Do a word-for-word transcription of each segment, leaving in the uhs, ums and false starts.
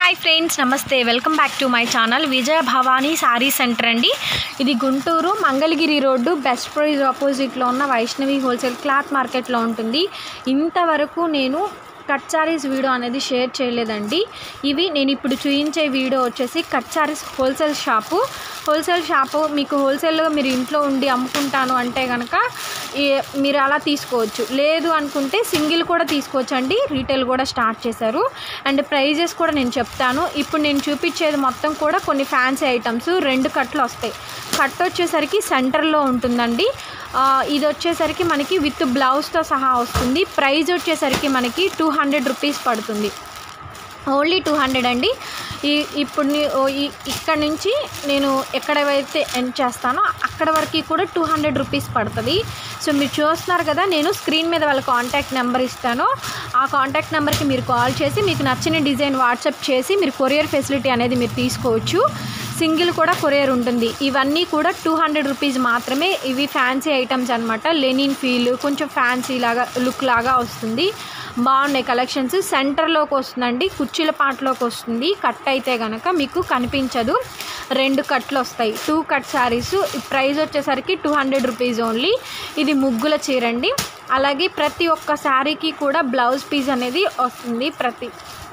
Hi friends, నమస్తే. Welcome back to my channel Vijaya Bhavani sari centre అండి. ఇది Guntur Mangalagiri road best price ఆపోజిట్లో ఉన్న వైష్ణవి హోల్సేల్ క్లాత్ మార్కెట్లో ఉంటుంది. ఇంతవరకు నేను కట్ శారీస్ వీడియో అనేది షేర్ చేయలేదండి. ఇవి నేను ఇప్పుడు చూపించే వీడియో వచ్చేసి cut saris wholesale shop wholesale shop మీకు హోల్సేల్గా మీరు ఇంట్లో ఉండి అమ్ముకుంటాను అంటే కనుక మీరు అలా తీసుకోవచ్చు. లేదు అనుకుంటే సింగిల్ కూడా తీసుకోవచ్చు అండి. రీటైల్ కూడా స్టార్ట్ చేశారు. అండ్ ప్రైజెస్ కూడా నేను చెప్తాను. ఇప్పుడు నేను చూపించేది మొత్తం కూడా కొన్ని ఫ్యాన్సీ ఐటమ్స్. రెండు కట్లు వస్తాయి. కట్ వచ్చేసరికి సెంటర్లో ఉంటుందండి. ఇది వచ్చేసరికి మనకి విత్ బ్లౌజ్తో సహా వస్తుంది. ప్రైజ్ వచ్చేసరికి మనకి టూ హండ్రెడ్ రూపీస్ పడుతుంది. ఓన్లీ టూ హండ్రెడ్ అండి. ఈ ఇప్పుడు ఇక్కడ నుంచి నేను ఎక్కడైతే ఎండ్ చేస్తానో అక్కడ వరకు కూడా టూ హండ్రెడ్ రూపీస్ పడుతుంది. సో మీరు చూస్తున్నారు కదా, నేను స్క్రీన్ మీద వాళ్ళ కాంటాక్ట్ నెంబర్ ఇస్తాను. ఆ కాంటాక్ట్ నెంబర్కి మీరు కాల్ చేసి మీకు నచ్చిన డిజైన్ వాట్సాప్ చేసి మీరు కొరియర్ ఫెసిలిటీ అనేది మీరు తీసుకోవచ్చు. సింగిల్ కూడా కొరియర్ ఉంటుంది. ఇవన్నీ కూడా టూ హండ్రెడ్ రూపీస్ మాత్రమే. ఇవి ఫ్యాన్సీ ఐటమ్స్ అనమాట. లెనిన్ ఫీల్ కొంచెం ఫ్యాన్సీ లాగా లుక్ లాగా వస్తుంది. బాగున్నాయి కలెక్షన్స్. సెంటర్లోకి వస్తుందండి, కుర్చీల పాటలోకి వస్తుంది. కట్ అయితే కనుక మీకు కనిపించదు. రెండు కట్లు వస్తాయి. Two cut saris. ప్రైస్ వచ్చేసరికి టూ హండ్రెడ్ రూపీస్ ఓన్లీ. ఇది ముగ్గుల చీరండి. అలాగే ప్రతి ఒక్క శారీకి కూడా బ్లౌజ్ పీస్ అనేది వస్తుంది. ప్రతి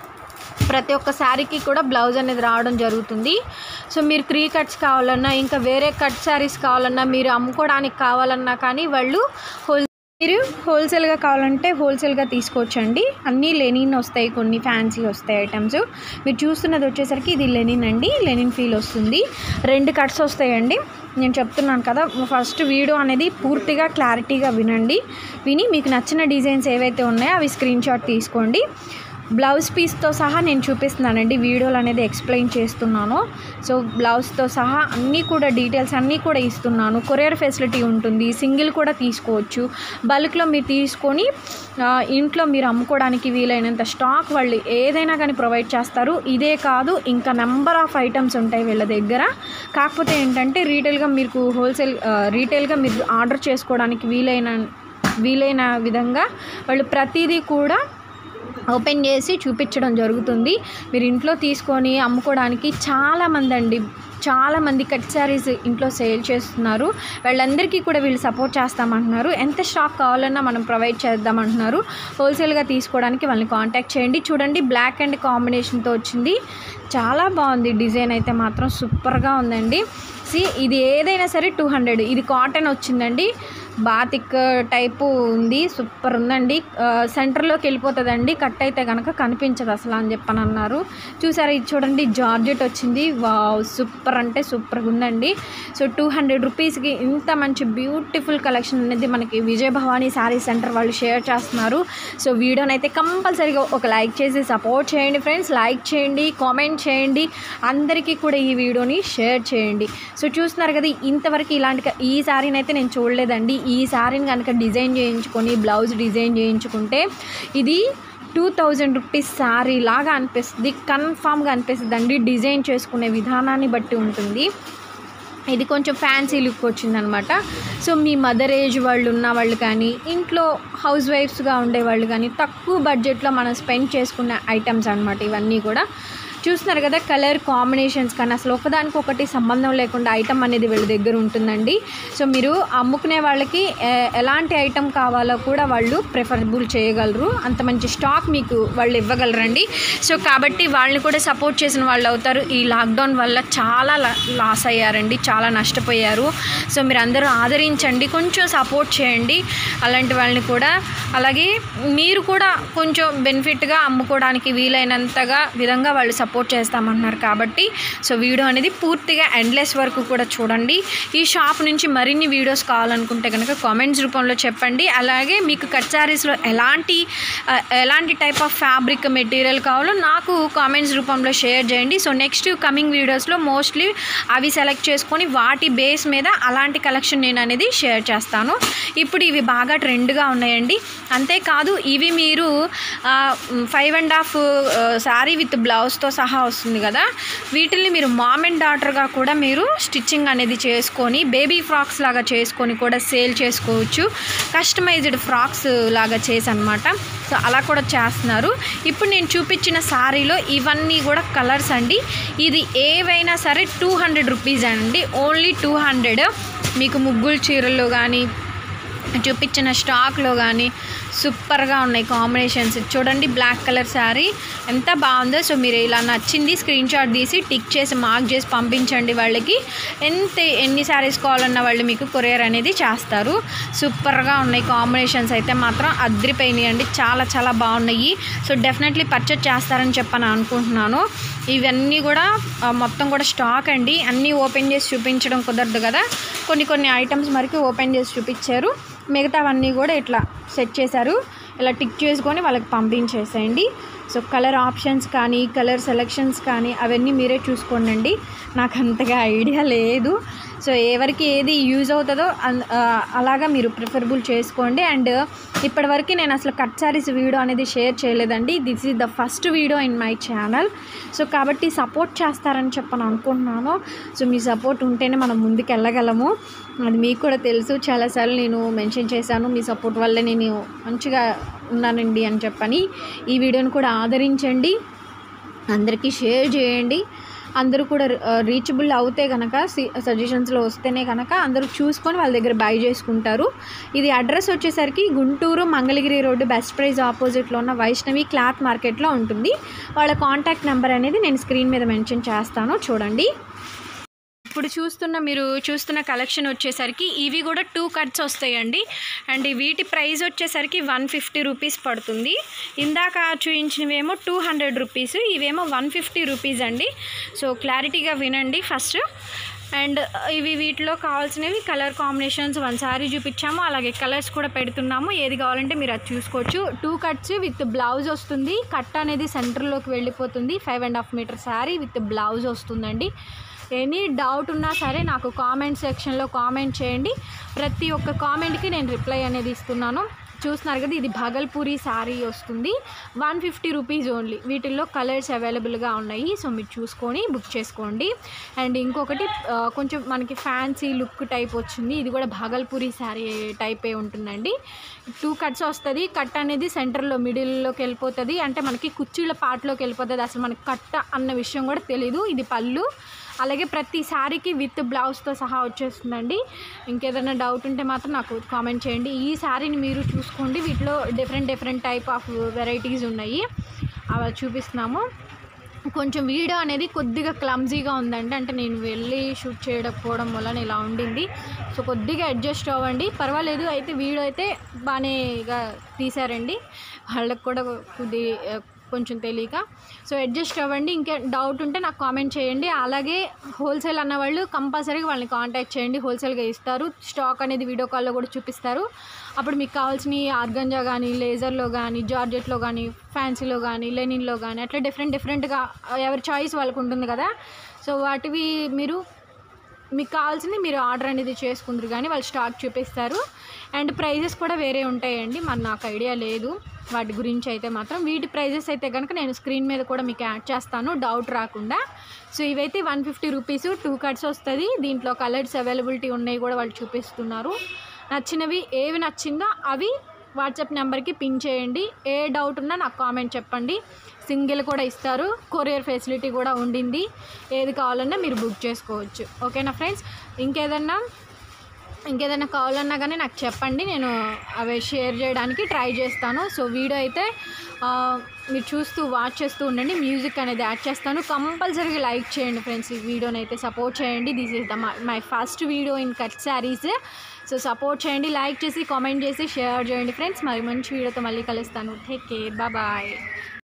ప్రతి ఒక్క శారీకి కూడా బ్లౌజ్ అనేది రావడం జరుగుతుంది. సో మీరు త్రీ కట్స్ కావాలన్నా, ఇంకా వేరే కట్ శారీస్ కావాలన్నా, మీరు అమ్ముకోవడానికి కావాలన్నా కానీ వాళ్ళు హోల్ మీరు హోల్సేల్గా కావాలంటే హోల్సేల్గా తీసుకోవచ్చండి. అన్నీ లెనిన్ వస్తాయి, కొన్ని ఫ్యాన్సీ వస్తాయి ఐటమ్స్. మీరు చూస్తున్నది వచ్చేసరికి ఇది లెనిన్ అండి. లెనిన్ ఫీల్ వస్తుంది. రెండు కట్స్ వస్తాయండి. నేను చెప్తున్నాను కదా, ఫస్ట్ వీడియో అనేది పూర్తిగా క్లారిటీగా వినండి. విని మీకు నచ్చిన డిజైన్స్ ఏవైతే ఉన్నాయో అవి స్క్రీన్ షాట్ తీసుకోండి. బ్లౌజ్ పీస్తో సహా నేను చూపిస్తున్నానండి. వీడియోలు అనేది ఎక్స్ప్లెయిన్ చేస్తున్నాను. సో బ్లౌజ్తో సహా అన్నీ కూడా డీటెయిల్స్ అన్నీ కూడా ఇస్తున్నాను. కొరియర్ ఫెసిలిటీ ఉంటుంది. సింగిల్ కూడా తీసుకోవచ్చు. బల్క్లో మీరు తీసుకొని ఇంట్లో మీరు అమ్ముకోవడానికి వీలైనంత స్టాక్ వాళ్ళు ఏదైనా కానీ ప్రొవైడ్ చేస్తారు. ఇదే కాదు, ఇంకా నెంబర్ ఆఫ్ ఐటమ్స్ ఉంటాయి వీళ్ళ దగ్గర. కాకపోతే ఏంటంటే రీటైల్గా మీకు హోల్సేల్ రీటైల్గా మీరు ఆర్డర్ చేసుకోవడానికి వీలైన వీలైన విధంగా వాళ్ళు ప్రతిదీ కూడా ఓపెన్ చేసి చూపించడం జరుగుతుంది. మీరు ఇంట్లో తీసుకొని అమ్ముకోవడానికి చాలామంది అండి చాలామంది కట్ శారీస్ ఇంట్లో సేల్ చేస్తున్నారు. వాళ్ళందరికీ కూడా వీళ్ళు సపోర్ట్ చేస్తామంటున్నారు. ఎంత స్టాక్ కావాలన్నా మనం ప్రొవైడ్ చేద్దామంటున్నారు. హోల్సేల్గా తీసుకోవడానికి వాళ్ళని కాంటాక్ట్ చేయండి. చూడండి, బ్లాక్ అండ్ కాంబినేషన్తో వచ్చింది. చాలా బాగుంది. డిజైన్ అయితే మాత్రం సూపర్గా ఉందండి. సి ఇది ఏదైనా సరే టూ హండ్రెడ్. ఇది కాటన్ వచ్చిందండి. బాతిక్ టైపు ఉంది. సూపర్ ఉందండి. సెంటర్లోకి వెళ్ళిపోతుందండి. కట్ అయితే కనుక కనిపించదు అసలు అని చెప్పని అన్నారు. చూసారా, ఇది చూడండి, జార్జెట్ వచ్చింది. వావ్, సూపర్ అంటే సూపర్గా ఉందండి. సో టూ హండ్రెడ్ రూపీస్కి ఇంత మంచి బ్యూటిఫుల్ కలెక్షన్ అనేది మనకి విజయ భవానీ శారీ సెంటర్ వాళ్ళు షేర్ చేస్తున్నారు. సో వీడియోని అయితే కంపల్సరీగా ఒక లైక్ చేసి సపోర్ట్ చేయండి ఫ్రెండ్స్. లైక్ చేయండి, కామెంట్ చేయండి. అందరికీ కూడా ఈ వీడియోని షేర్ చేయండి. సో చూస్తున్నారు కదా, ఇంతవరకు ఇలాంటి ఈ శారీని అయితే నేను చూడలేదండి. ఈ శారీని కనుక డిజైన్ చేయించుకొని బ్లౌజ్ డిజైన్ చేయించుకుంటే ఇది టూ థౌజండ్ రూపీస్ శారీ లాగా అనిపిస్తుంది. కన్ఫామ్గా అనిపిస్తుంది అండి. డిజైన్ చేసుకునే విధానాన్ని బట్టి ఉంటుంది. ఇది కొంచెం ఫ్యాన్సీ లుక్ వచ్చిందనమాట. సో మీ మదర్ ఏజ్ వాళ్ళు ఉన్న వాళ్ళు కానీ, ఇంట్లో హౌస్ వైఫ్స్గా ఉండేవాళ్ళు కానీ, తక్కువ బడ్జెట్లో మనం స్పెండ్ చేసుకునే ఐటమ్స్ అనమాట ఇవన్నీ కూడా. చూస్తున్నారు కదా, కలర్ కాంబినేషన్స్ కానీ అసలు ఒకదానికి ఒకటి సంబంధం లేకుండా ఐటమ్ అనేది వీళ్ళ దగ్గర ఉంటుందండి. సో మీరు అమ్ముకునే వాళ్ళకి ఎలాంటి ఐటమ్ కావాలో కూడా వాళ్ళు ప్రిఫరబుల్ చేయగలరు. అంత మంచి స్టాక్ మీకు వాళ్ళు ఇవ్వగలరండి. సో కాబట్టి వాళ్ళని కూడా సపోర్ట్ చేసిన వాళ్ళు అవుతారు. ఈ లాక్డౌన్ వల్ల చాలా లాస్ అయ్యారండి, చాలా నష్టపోయారు. సో మీరు అందరూ ఆదరించండి, కొంచెం సపోర్ట్ చేయండి అలాంటి వాళ్ళని కూడా. అలాగే మీరు కూడా కొంచెం బెనిఫిట్గా అమ్ముకోవడానికి వీలైనంతగా విధంగా వాళ్ళు సపోర్ట్ చేస్తామన్నారు. కాబట్టి సో వీడియో అనేది పూర్తిగా ఎండ్లెస్ వరకు కూడా చూడండి. ఈ షాప్ నుంచి మరిన్ని వీడియోస్ కావాలనుకుంటే కనుక కామెంట్స్ రూపంలో చెప్పండి. అలాగే మీకు కట్ శారీస్లో ఎలాంటి ఎలాంటి టైప్ ఆఫ్ ఫ్యాబ్రిక్ మెటీరియల్ కావాలో నాకు కామెంట్స్ రూపంలో షేర్ చేయండి. సో నెక్స్ట్ కమింగ్ వీడియోస్లో మోస్ట్లీ అవి సెలెక్ట్ చేసుకొని వాటి బేస్ మీద అలాంటి కలెక్షన్ నేను అనేది షేర్ చేస్తాను. ఇప్పుడు ఇవి బాగా ట్రెండ్గా ఉన్నాయండి. అంతేకాదు, ఇవి మీరు five and half sari with బ్లౌజ్తో సహా వస్తుంది కదా, వీటిల్ని మీరు మామ్ అండ్ డాటర్గా కూడా మీరు స్టిచ్చింగ్ అనేది చేసుకొని బేబీ ఫ్రాక్స్ లాగా చేసుకొని కూడా సేల్ చేసుకోవచ్చు. కస్టమైజ్డ్ ఫ్రాక్స్ లాగా చేసి అనమాట. సో అలా కూడా చేస్తున్నారు. ఇప్పుడు నేను చూపించిన శారీలో ఇవన్నీ కూడా కలర్స్ అండి. ఇది ఏవైనా సరే టూ హండ్రెడ్ రూపీస్ అండి, ఓన్లీ టూ హండ్రెడ్. మీకు ముగ్గులు చీరల్లో కానీ చూపించిన స్టాక్లో కానీ సూపర్గా ఉన్నాయి కాంబినేషన్స్. చూడండి బ్లాక్ కలర్ శారీ ఎంత బాగుందో. సో మీరు ఇలా నచ్చింది స్క్రీన్ షాట్ తీసి టిక్ చేసి మార్క్ చేసి పంపించండి వాళ్ళకి. ఎంత ఎన్ని శారీస్ కావాలన్న వాళ్ళు మీకు కొరియర్ అనేది చేస్తారు. సూపర్గా ఉన్నాయి కాంబినేషన్స్ అయితే మాత్రం అద్రిపోయినాయి అండి, చాలా చాలా బాగున్నాయి. సో డెఫినెట్లీ పర్చేజ్ చేస్తారని చెప్పని అనుకుంటున్నాను. ఇవన్నీ కూడా మొత్తం కూడా స్టాక్ అండి, అన్నీ ఓపెన్ చేసి చూపించడం కుదరదు కదా, కొన్ని కొన్ని ఐటమ్స్ వరకు ఓపెన్ చేసి చూపించారు. మిగతావన్నీ కూడా ఇట్లా సెట్ చేశారు. ఇలా టిక్ చేసుకొని వాళ్ళకి పంపించేసేయండి. సో కలర్ ఆప్షన్స్ కానీ కలర్ సెలెక్షన్స్ కానీ అవన్నీ మీరే చూసుకోండి, నాకు అంతగా ఐడియా లేదు. సో ఎవరికి ఏది యూజ్ అవుతుందో అలాగా మీరు ప్రిఫరబుల్ చేసుకోండి. అండ్ ఇప్పటివరకు నేను అసలు కట్ శారీస్ వీడియో అనేది షేర్ చేయలేదండి, this is the first video in my channel. So కాబట్టి సపోర్ట్ చేస్తారని చెప్పని అనుకుంటున్నాను. సో మీ సపోర్ట్ ఉంటేనే మనం ముందుకు వెళ్ళగలము, అది మీకు కూడా తెలుసు. చాలాసార్లు నేను మెన్షన్ చేశాను, మీ సపోర్ట్ వల్లే నేను మంచిగా ఉన్నానండి అని చెప్పని. ఈ వీడియోని కూడా ఆదరించండి, అందరికీ షేర్ చేయండి. అందరూ కూడా రీచబుల్ అవుతే కనుక సజెషన్స్లో వస్తేనే కనుక అందరూ చూసుకొని వాళ్ళ దగ్గర బై చేసుకుంటారు. ఇది అడ్రస్ వచ్చేసరికి Guntur Mangalagiri road best price ఆపోజిట్లో ఉన్న వైష్ణవి క్లాత్ మార్కెట్లో ఉంటుంది. వాళ్ళ కాంటాక్ట్ నెంబర్ అనేది నేను స్క్రీన్ మీద మెన్షన్ చేస్తాను, చూడండి. ఇప్పుడు చూస్తున్న మీరు చూస్తున్న కలెక్షన్ వచ్చేసరికి ఇవి కూడా టూ కట్స్ వస్తాయండి. అండ్ వీటి ప్రైస్ వచ్చేసరికి వన్ ఫిఫ్టీ రూపీస్ పడుతుంది. ఇందాక చూపించినవేమో టూ హండ్రెడ్ రూపీస్, ఇవేమో వన్ ఫిఫ్టీ రూపీస్ అండి. సో క్లారిటీగా వినండి ఫస్ట్. అండ్ ఇవి వీటిలో కావాల్సినవి కలర్ కాంబినేషన్స్ వన్ సారీ చూపించాము, అలాగే కలర్స్ కూడా పెడుతున్నాము. ఏది కావాలంటే మీరు అది చూసుకోవచ్చు. టూ కట్స్ విత్ బ్లౌజ్ వస్తుంది, కట్ అనేది సెంటర్లోకి వెళ్ళిపోతుంది. Five and half metre sari with blouse వస్తుందండి. ఎనీ డౌట్ ఉన్నా సరే నాకు కామెంట్ సెక్షన్లో కామెంట్ చేయండి, ప్రతి ఒక్క కామెంట్కి నేను రిప్లై అనేది ఇస్తున్నాను. చూస్తున్నారు కదా, ఇది భాగల్పూరి శారీ వస్తుంది, వన్ ఫిఫ్టీ రూపీస్ ఓన్లీ. వీటిల్లో కలర్స్ అవైలబుల్గా ఉన్నాయి, సో మీరు చూసుకొని బుక్ చేసుకోండి. అండ్ ఇంకొకటి కొంచెం మనకి ఫ్యాన్సీ లుక్ టైప్ వచ్చింది, ఇది కూడా భాగల్పూరి శారీ టైపే ఉంటుందండి. టూ కట్స్ వస్తుంది, కట్ అనేది సెంటర్లో మిడిల్లోకి వెళ్ళిపోతుంది, అంటే మనకి కుర్చీల పార్ట్లోకి వెళ్ళిపోతుంది. అసలు మనకి కట్ట అన్న విషయం కూడా తెలీదు. ఇది పళ్ళు, అలాగే ప్రతి శారీకి విత్ బ్లౌజ్తో సహా వచ్చేస్తుందండి. ఇంకేదైనా డౌట్ ఉంటే మాత్రం నాకు కామెంట్ చేయండి. ఈ శారీని మీరు చూసుకోండి, వీటిలో different different type of varieties ఉన్నాయి, అవి చూపిస్తున్నాము. కొంచెం వీడియో అనేది కొద్దిగా క్లమ్జీగా ఉందండి, అంటే నేను వెళ్ళి షూట్ చేయకపోవడం వల్ల ఇలా ఉండింది. సో కొద్దిగా అడ్జస్ట్ అవ్వండి, పర్వాలేదు. అయితే వీడియో అయితే బాగానేగా తీశారండి, వాళ్ళకి కూడా కొద్ది కొంచెం తెలియక. సో అడ్జస్ట్ అవ్వండి. ఇంకా డౌట్ ఉంటే నాకు కామెంట్ చేయండి. అలాగే హోల్సేల్ అన్న వాళ్ళు కంపల్సరీగా వాళ్ళని కాంటాక్ట్ చేయండి, హోల్సేల్గా ఇస్తారు. స్టాక్ అనేది వీడియో కాల్లో కూడా చూపిస్తారు. అప్పుడు మీకు కావాల్సిన ఆర్గంజా కానీ, లేజర్లో కానీ, జార్జెట్లో కానీ, ఫ్యాన్సీలో కానీ, లెనిన్లో కానీ అట్లా డిఫరెంట్ డిఫరెంట్గా ఎవరి చాయిస్ వాళ్ళకు ఉంటుంది కదా. సో వాటివి మీరు మీకు కావాల్సింది మీరు ఆర్డర్ అనేది చేసుకుందరు కానీ వాళ్ళు స్టాక్ చూపిస్తారు. అండ్ ప్రైజెస్ కూడా వేరే ఉంటాయండి, మరి నాకు ఐడియా లేదు వాటి గురించి అయితే మాత్రం. వీటి ప్రైజెస్ అయితే కనుక నేను స్క్రీన్ మీద కూడా మీకు యాడ్ చేస్తాను, డౌట్ రాకుండా. సో ఇవైతే one fifty rupees two cuts వస్తుంది. దీంట్లో కలర్స్ అవైలబిలిటీ ఉన్నాయి కూడా వాళ్ళు చూపిస్తున్నారు. నచ్చినవి ఏవి నచ్చిందో అవి వాట్సాప్ నెంబర్కి పిన్ చేయండి. ఏ డౌట్ ఉన్నా నాకు కామెంట్ చెప్పండి. సింగిల్ కూడా ఇస్తారు, కొరియర్ ఫెసిలిటీ కూడా ఉండింది. ఏది కావాలన్నా మీరు బుక్ చేసుకోవచ్చు. ఓకేనా ఫ్రెండ్స్, ఇంకేదన్నా ఇంకేదైనా కావాలన్నా కానీ నాకు చెప్పండి, నేను అవి షేర్ చేయడానికి ట్రై చేస్తాను. సో వీడియో అయితే మీరు చూస్తూ వాచ్ చేస్తూ ఉండండి, మ్యూజిక్ అనేది యాడ్ చేస్తాను. కంపల్సరీగా లైక్ చేయండి ఫ్రెండ్స్, ఈ వీడియోని అయితే సపోర్ట్ చేయండి. This is the my first video in cut saris. So support చేయండి, లైక్ చేసి కామెంట్ చేసి షేర్ చేయండి ఫ్రెండ్స్. మరి మంచి వీడియోతో మళ్ళీ కలుస్తాను. Take care, bye bye.